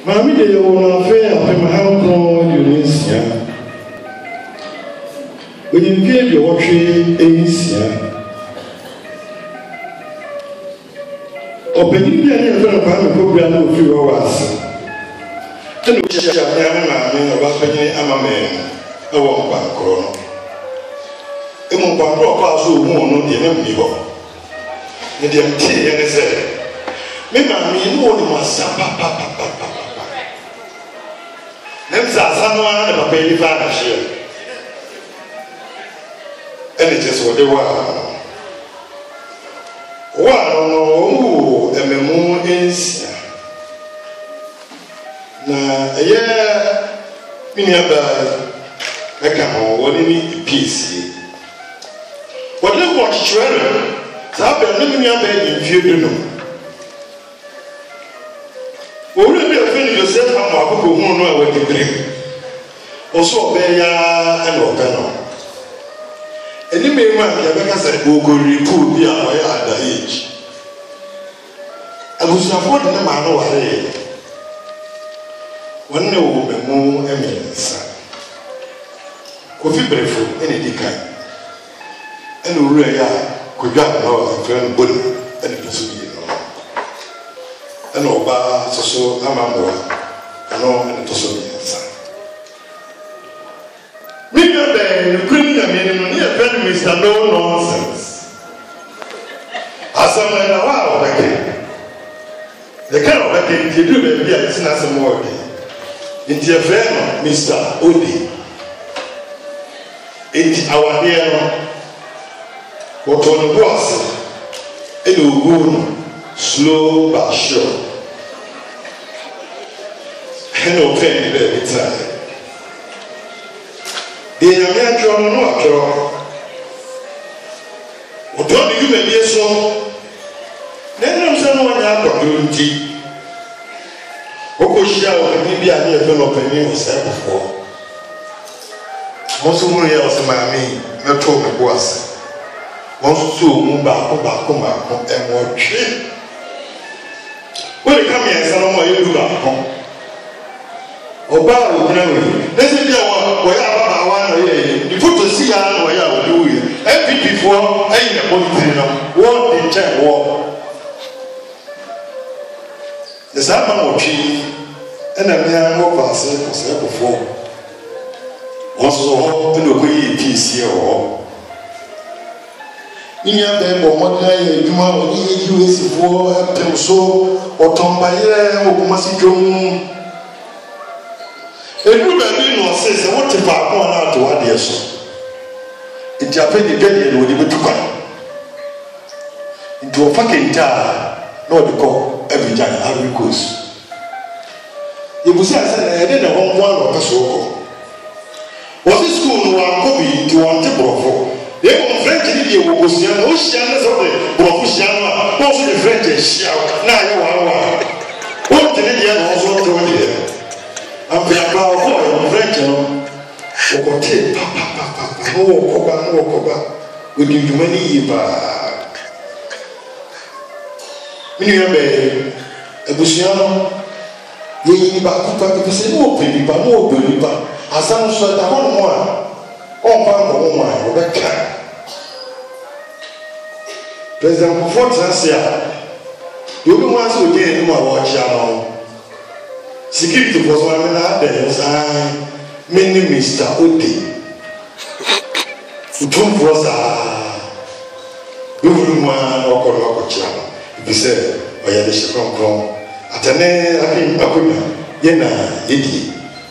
Mammy, they were affair of my uncle Tunisia. When you gave your tree, Asia. Opening the front of a program of few hours. And we shall have a about a man, a one bank chrono. A one bank class who won't the enemy. And the empty and said, Mammy, no one must papa. Names are someone of a baby vanish. And it is what they were. Wow, a memo is now a year. Miniature, I come on, what do you need? Peace. What they watch, children, I've been living your bed in few know. Already offended yourself, I'm who know what you bring. Also, Beya and Openo. Any man, Rebecca said, who could report the hour at the age. I was affording a man away. One no woman more eminence. Coffee breakfast, any decay. And Urea could get no friend Bully and it was me. And Oba, so Amamwa, and all and Tosso. Remember, the criminal men near Mr. No nonsense. As I'm like, wow, the kind of like you do, baby, I seen as a more. It's your friend, Mr. Odi. It's our dear. What on the boss? It will go slow but sure. And offend the baby time. The American no draw. What don't you may be so? Then I'm saying, one opportunity. Okoshia, maybe I never been opening myself before. Most of my else, mammy, not told me was. Once to move back, and watch. When you come here, some more you do back home. Oba, let's say, you put the sea on where I will do it. Every before I ain't a police, war in check war. The Sama Mochi and a man who passes was there before. Also, hope to be peace here or in your bed or what day you want to use for a so or Tombaye or Massicum. Everybody knows says, what if I go out to what they saw? In Japan, the would be to come into a fucking tower, not the call every time I recourse. You will say, I didn't want one of us. Was this school no one copy to one table for? They were French in the Ocean, Oceanus of the Professional, also the French shout. Now you are one. What did the other also told you? I'm about boy, French, or take papa, no cover, will give you many back. Minimum, a Busiano, ye back, if you say no baby, but no baby, but as some sort of one more, all one woman, Rebecca. President Fortune, you don't want to get in my watch. Security was one of I many Mr. Odi. Two was one or channel. If you say, oh, yeah, they should come. At an end, I think Yena, Idi.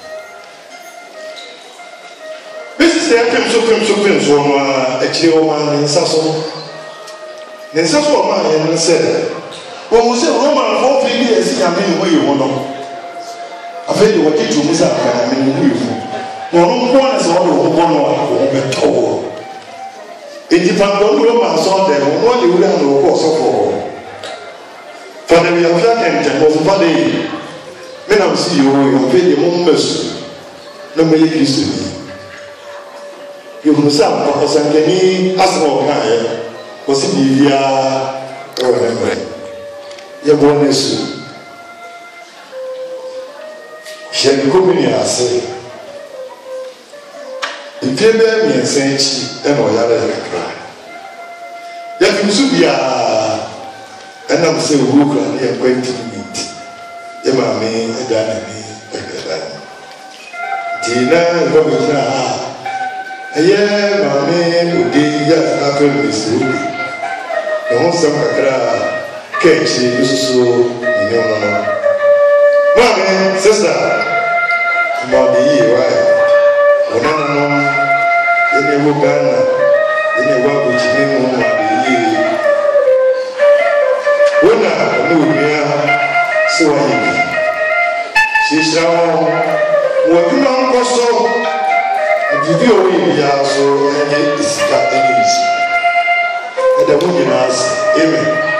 This is the so actually, one in Sasso. Then Sasso man said, well, we say Roman 4 years, I mean, where you want. I feel you were teaching me something. I mean, one is all the one told. It depends on the Roman saw them, what you learn to course for. For the real and was a body. When I see you, you pay the moment. No me used to me. You will sound for Sankani as well. Was it the remember? Your bonus. Shen Comini ase. If you bear me and say, and all your cry. Yet you should be and I'm saying, who can be acquainted with Emma me and Danny and Tina, Robina. Yeah, mammy, who did just after Miss Ruby. The whole summer catch you so no. Mammy, sister, about the year, right? When I know, in the Uganda, in the world which name of the year. When I knew me, so I she shall work on so. Did you already also and it is got enemies? And the woman asked, Amen.